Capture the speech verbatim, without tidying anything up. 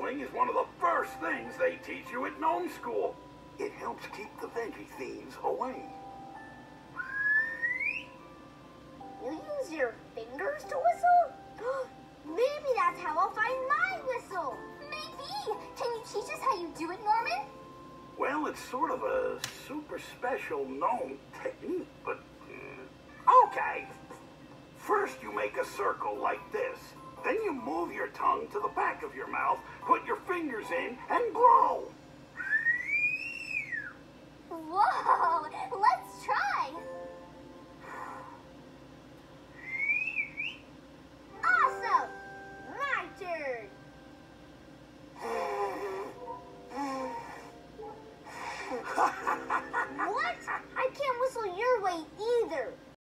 whistling is one of the first things they teach you at gnome school. It helps keep the veggie thieves away. You use your fingers to whistle? Maybe that's how I'll find my whistle. Maybe. Can you teach us how you do it, Norman? Well, it's sort of a super special gnome technique, but... Uh, okay. First, you make a circle like this. Then you move your tongue to the back of your mouth, put your fingers in, and blow. Whoa! Let's try. Awesome! My turn. What? I can't whistle your way either.